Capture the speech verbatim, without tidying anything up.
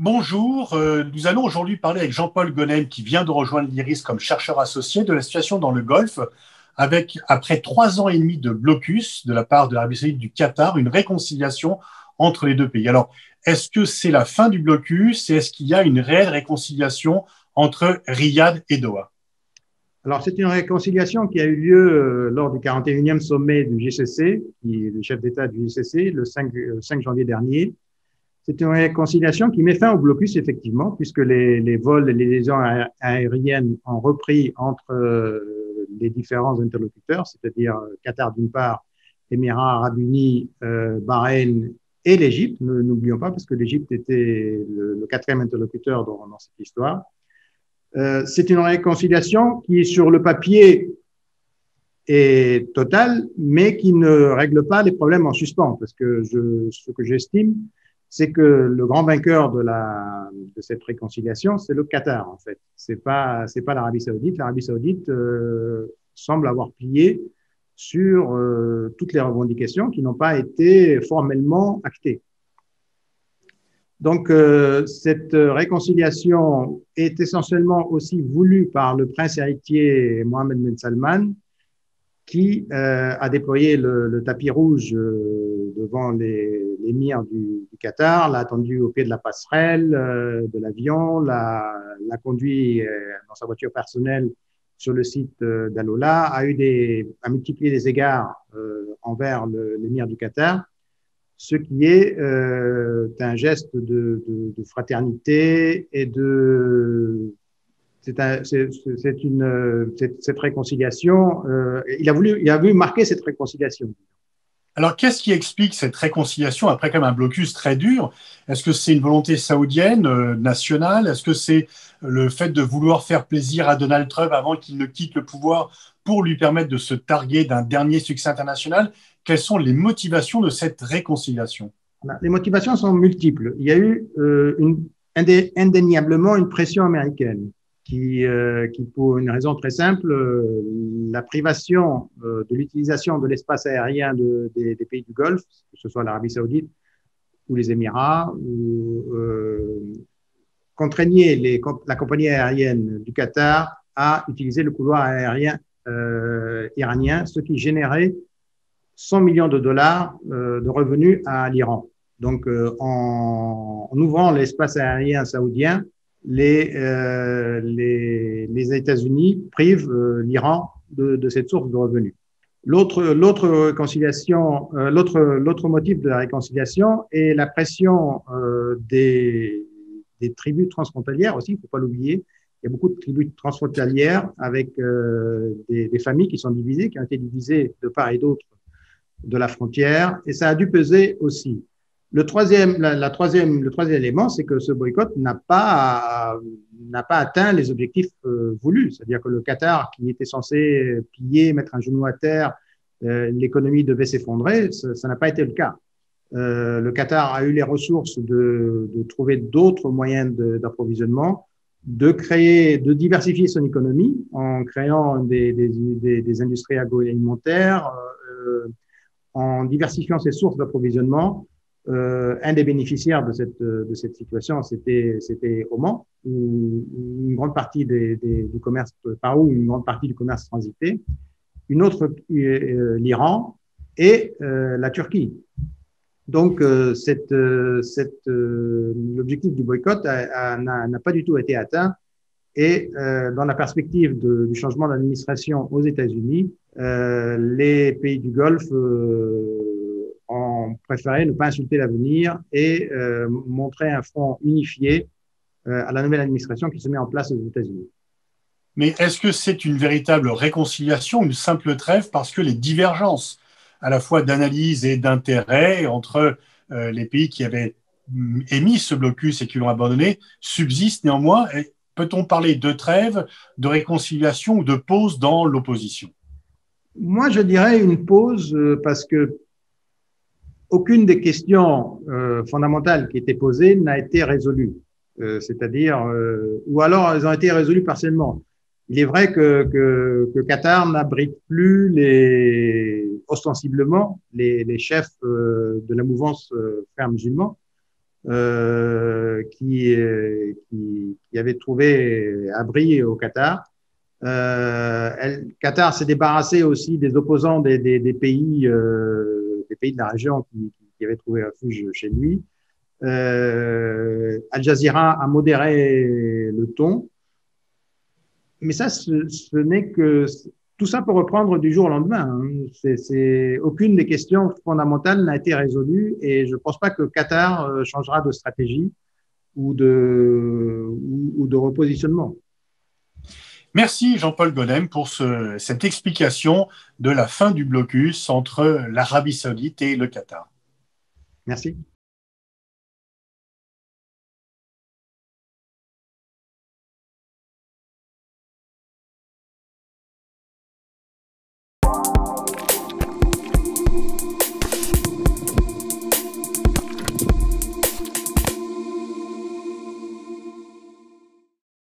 Bonjour, euh, nous allons aujourd'hui parler avec Jean-Paul Gonem qui vient de rejoindre l'IRIS comme chercheur associé de la situation dans le Golfe avec, après trois ans et demi de blocus de la part de l'Arabie Saoudite et du Qatar, une réconciliation entre les deux pays. Alors, est-ce que c'est la fin du blocus et est-ce qu'il y a une réelle réconciliation entre Riyad et Doha? Alors, c'est une réconciliation qui a eu lieu euh, lors du quarante et unième sommet du G C C, qui est le chef d'État du G C C, le cinq, euh, cinq janvier dernier. C'est une réconciliation qui met fin au blocus, effectivement, puisque les, les vols et les liaisons aériennes ont repris entre euh, les différents interlocuteurs, c'est-à-dire euh, Qatar d'une part, Émirats arabes unis, euh, Bahreïn et l'Égypte. N'oublions pas, parce que l'Égypte était le, le quatrième interlocuteur dans, dans cette histoire. Euh, c'est une réconciliation qui, sur le papier, est totale, mais qui ne règle pas les problèmes en suspens, parce que je, ce que j'estime, c'est que le grand vainqueur de, la, de cette réconciliation, c'est le Qatar, en fait. C'est pas, c'est pas l'Arabie Saoudite. L'Arabie Saoudite euh, semble avoir plié sur euh, toutes les revendications qui n'ont pas été formellement actées. Donc, euh, cette réconciliation est essentiellement aussi voulue par le prince héritier Mohammed bin Salman, qui euh, a déployé le, le tapis rouge euh, devant les, les murs du, du Qatar, l'a attendu au pied de la passerelle, euh, de l'avion, l'a, l'a conduit euh, dans sa voiture personnelle sur le site euh, d'Alola, a eu des, a multiplié les égards euh, envers le, l'émir du Qatar, ce qui est euh, un geste de, de, de fraternité et de c'est, un, c'est, c'est une c'est, cette réconciliation. Euh, il a voulu il a voulu marquer cette réconciliation. Alors, qu'est-ce qui explique cette réconciliation après quand même un blocus très dur? Est-ce que c'est une volonté saoudienne, euh, nationale? Est-ce que c'est le fait de vouloir faire plaisir à Donald Trump avant qu'il ne quitte le pouvoir pour lui permettre de se targuer d'un dernier succès international? Quelles sont les motivations de cette réconciliation? Les motivations sont multiples. Il y a eu euh, une, indé, indéniablement une pression américaine qui, euh, qui pour une raison très simple, euh, la privation euh, de l'utilisation de l'espace aérien de, des, des pays du Golfe, que ce soit l'Arabie Saoudite ou les Émirats, ou, euh, contraignait les, la compagnie aérienne du Qatar à utiliser le couloir aérien euh, iranien, ce qui générait cent millions de dollars euh, de revenus à l'Iran. Donc, euh, en, en ouvrant l'espace aérien saoudien, les, euh, les, les États-Unis privent euh, l'Iran de, de cette source de revenus. L'autre, l'autre réconciliation, euh, l'autre, l'autre motif de la réconciliation est la pression euh, des, des tribus transfrontalières aussi, il ne faut pas l'oublier. Il y a beaucoup de tribus transfrontalières avec euh, des, des familles qui sont divisées, qui ont été divisées de part et d'autre de la frontière, et ça a dû peser aussi. Le troisième, la, la troisième, le troisième élément, c'est que ce boycott n'a pas, n'a pas atteint les objectifs euh, voulus. C'est-à-dire que le Qatar, qui était censé plier, mettre un genou à terre, euh, l'économie devait s'effondrer, ça, ça n'a pas été le cas. Euh, le Qatar a eu les ressources de, de trouver d'autres moyens de, d'approvisionnement, de créer, de diversifier son économie en créant des, des, des, des industries agroalimentaires, euh, en diversifiant ses sources d'approvisionnement. Euh, un des bénéficiaires de cette, de cette situation, c'était, c'était Oman, où une grande partie des, des, du commerce, par où une grande partie du commerce transitait. Une autre, euh, l'Iran et euh, la Turquie. Donc, euh, cette, cette, euh, l'objectif du boycott a, a, n'a, n'a pas du tout été atteint. Et euh, dans la perspective de, du changement d'administration aux États-Unis, euh, les pays du Golfe euh, ont préféré ne pas insulter l'avenir et euh, montrer un front unifié euh, à la nouvelle administration qui se met en place aux États-Unis. Mais est-ce que c'est une véritable réconciliation, une simple trêve, parce que les divergences à la fois d'analyse et d'intérêt entre euh, les pays qui avaient émis ce blocus et qui l'ont abandonné subsistent néanmoins? Et peut-on parler de trêve, de réconciliation ou de pause dans l'opposition? Moi, je dirais une pause euh, parce que aucune des questions euh, fondamentales qui étaient posées n'a été résolue. Euh, c'est-à-dire, euh, ou alors elles ont été résolues partiellement. Il est vrai que, que, que Qatar n'abrite plus les, ostensiblement les, les chefs euh, de la mouvance euh, frères musulmans. euh, qui, euh, qui, qui avait trouvé abri au Qatar. Euh, elle, Qatar s'est débarrassé aussi des opposants des, des, des pays, euh, des pays de la région qui, qui avaient trouvé refuge chez lui. Euh, Al Jazeera a modéré le ton, mais ça, ce, ce n'est que tout ça peut reprendre du jour au lendemain. Hein. C'est, c'est, aucune des questions fondamentales n'a été résolue et je ne pense pas que Qatar changera de stratégie ou de, ou, ou de repositionnement. Merci Jean-Paul Gonem pour ce, cette explication de la fin du blocus entre l'Arabie saoudite et le Qatar. Merci.